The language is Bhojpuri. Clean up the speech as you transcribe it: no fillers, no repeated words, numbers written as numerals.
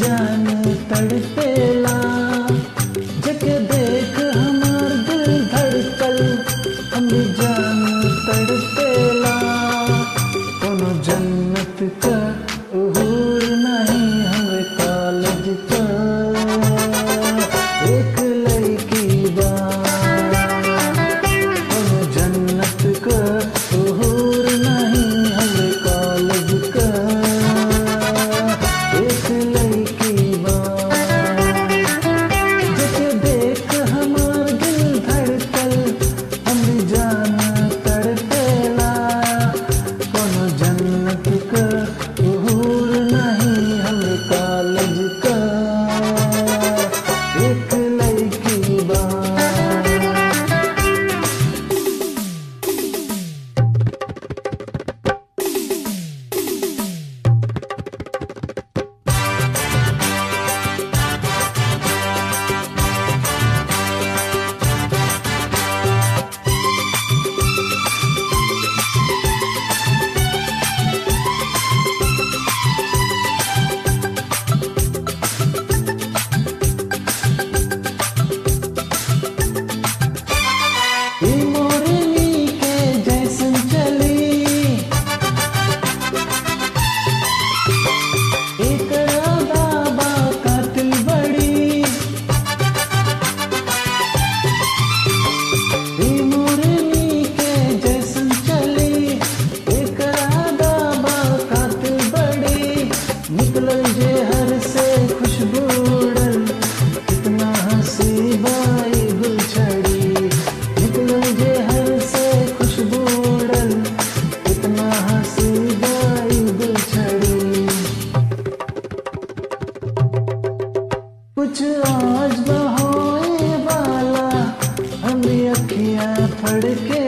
जान तड़पेला, जके देख हमार दिल धड़कल, हमरी जान तड़पेला। कोनो जन्नत का हूर नहीं हवे कॉलेज का एक लड़की बा। कोनो जन्नत का हूर नहीं हवे कॉलेज का एक लड़की बा। जके देख हमार दिल धड़कल, हमरी जान तड़पेला। कोनो जन्नत का हूर नहीं हवे कॉलेज का एक लड़की बा। निकलल जे हर से खुशबू उड़ल, कितना हंसी बाई गुलछड़ी। निकलल जे हर से खुशबू उड़ल, कितना हंसी बाई गुलछड़ी। कुछ आज होए वाला, हमरी अखियां फड़के